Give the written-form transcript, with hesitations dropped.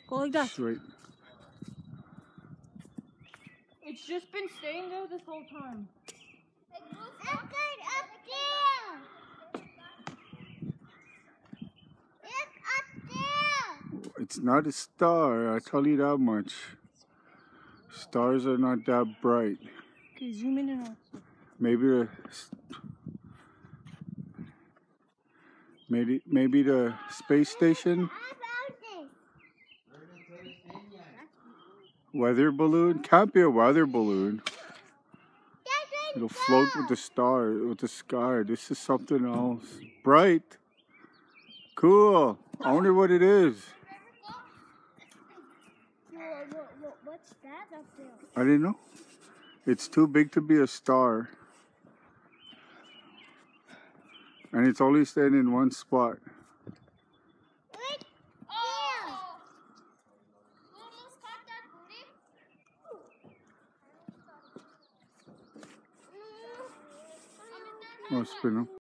Go like that. Straight. It's just been staying there this whole time. Look up there. Look up there. It's not a star, I tell you that much. Stars are not that bright. Okay, zoom in and out. Maybe the space station? Weather balloon? Can't be a weather balloon. It'll float with the star, with the sky. This is something else. Bright. Cool. I wonder what it is. What's that up there? I didn't know. It's too big to be a star. And it's only staying in one spot. Oh, spin 'em.